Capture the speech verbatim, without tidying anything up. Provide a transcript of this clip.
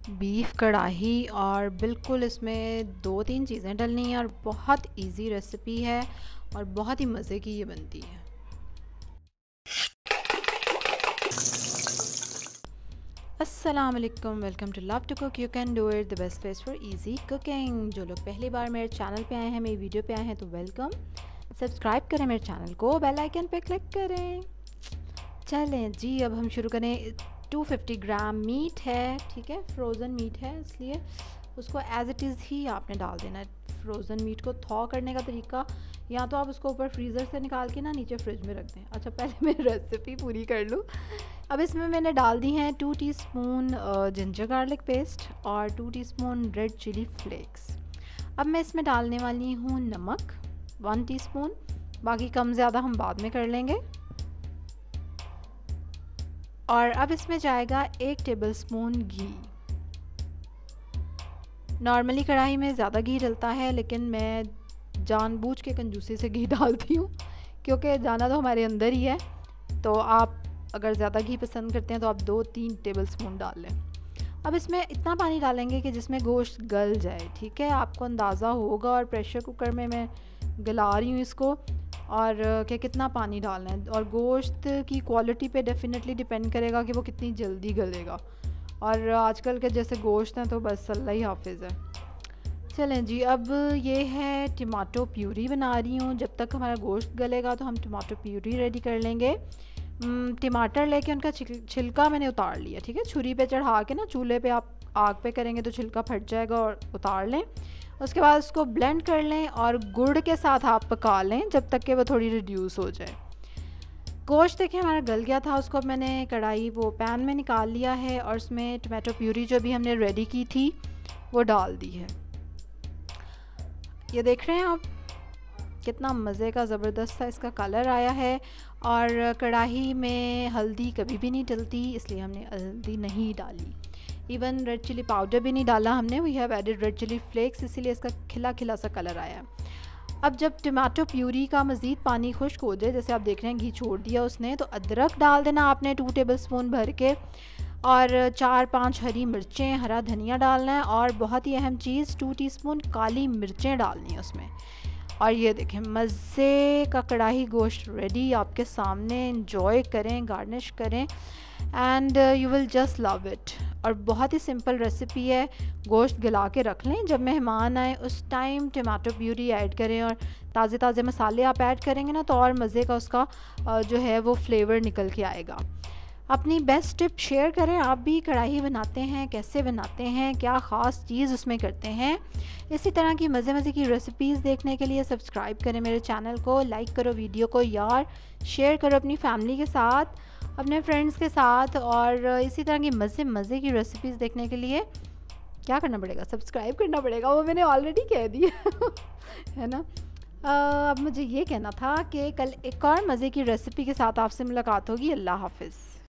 Beef कढ़ाई और बिल्कुल इसमें दो तीन चीज़ें डलनी हैं और बहुत इजी रेसिपी है और बहुत ही मज़े की ये बनती है। अस्सलाम वालेकुम, welcome to love to cook. You can do it, the best place for easy cooking. जो लोग पहली बार मेरे चैनल पे आए हैं, मेरी वीडियो पे आए हैं, तो वेलकम। सब्सक्राइब करें मेरे चैनल को, बेल आइकन पे क्लिक करें। चलें जी, अब हम शुरू करें। टू फिफ्टी ग्राम मीट है, ठीक है, फ्रोज़न मीट है, इसलिए उसको एज़ इट इज़ ही आपने डाल देना है। फ्रोज़न मीट को थॉ करने का तरीका, या तो आप उसको ऊपर फ्रीज़र से निकाल के ना नीचे फ्रिज में रख दें। अच्छा, पहले मैं रेसिपी पूरी कर लूँ। अब इसमें मैंने डाल दी हैं two teaspoon ginger garlic paste और two teaspoon red chilli flakes. अब मैं इसमें डालने वाली हूँ नमक वन टीस्पून, बाकी कम ज़्यादा हम बाद में कर लेंगे। और अब इसमें जाएगा एक टेबलस्पून घी। नॉर्मली कढ़ाई में ज़्यादा घी डलता है, लेकिन मैं जानबूझ के कंजूसी से घी डालती हूँ, क्योंकि जाना तो हमारे अंदर ही है। तो आप अगर ज़्यादा घी पसंद करते हैं तो आप दो तीन टेबलस्पून डाल लें। अब इसमें इतना पानी डालेंगे कि जिसमें गोश्त गल जाए, ठीक है, आपको अंदाज़ा होगा। और प्रेशर कुकर में मैं गला रही हूँ इसको, और कि कितना पानी डालना है। और गोश्त की क्वालिटी पे डेफिनेटली डिपेंड करेगा कि वो कितनी जल्दी गलेगा। और आजकल के जैसे गोश्त हैं तो बस अल्लाह ही हाफिज़ है। चलें जी, अब ये है टमाटो प्यूरी बना रही हूँ। जब तक हमारा गोश्त गलेगा तो हम टमाटो प्यूरी रेडी कर लेंगे। टमाटर लेके उनका छिलका मैंने उतार लिया, ठीक है। छुरी पे चढ़ा के ना, चूल्हे पे आप आग पे करेंगे तो छिलका फट जाएगा, और उतार लें। उसके बाद उसको ब्लेंड कर लें और गुड़ के साथ आप पका लें जब तक कि वो थोड़ी रिड्यूस हो जाए। गोश्त देखिए हमारा गल गया था, उसको अब मैंने कढ़ाई वो पैन में निकाल लिया है और उसमें टमाटो प्यूरी जो भी हमने रेडी की थी वो डाल दी है। ये देख रहे हैं आप कितना मज़े का ज़बरदस्त सा इसका कलर आया है। और कढ़ाई में हल्दी कभी भी नहीं डलती, इसलिए हमने हल्दी नहीं डाली। इवन रेड चिली पाउडर भी नहीं डाला हमने, we have added red chilli flakes, इसीलिए इसका खिला खिला सा कलर आया। अब जब टमाटो प्यूरी का मज़ीद पानी खुश्क हो जाए, जैसे आप देख रहे हैं घी छोड़ दिया उसने, तो अदरक डाल देना आपने टू टेबलस्पून भर के, और चार पांच हरी मिर्चें, हरा धनिया डालना है, और बहुत ही अहम चीज़ टू टीस्पून काली मिर्चें डालनी है उसमें। और ये देखें मज़े का कढ़ाई गोश्त रेडी आपके सामने। एंजॉय करें, गार्निश करें, and you will just love it. और बहुत ही सिंपल रेसिपी है। गोश्त गला के रख लें, जब मेहमान आए उस टाइम टमाटो प्यूरी ऐड करें, और ताज़े ताज़े मसाले आप ऐड करेंगे ना तो और मज़े का उसका जो है वो फ्लेवर निकल के आएगा। अपनी बेस्ट टिप शेयर करें, आप भी कढ़ाई बनाते हैं, कैसे बनाते हैं, क्या ख़ास चीज़ उसमें करते हैं। इसी तरह की मज़े मज़े की रेसिपीज़ देखने के लिए सब्सक्राइब करें मेरे चैनल को, लाइक करो वीडियो को यार, शेयर करो अपनी फैमिली के साथ, अपने फ्रेंड्स के साथ। और इसी तरह की मज़े मज़े की रेसिपीज़ देखने के लिए क्या करना पड़ेगा? सब्सक्राइब करना पड़ेगा, वो मैंने ऑलरेडी कह दिया है ना। अब मुझे ये कहना था कि कल एक और मज़े की रेसिपी के साथ आपसे मुलाकात होगी। अल्लाह हाफ़िज़।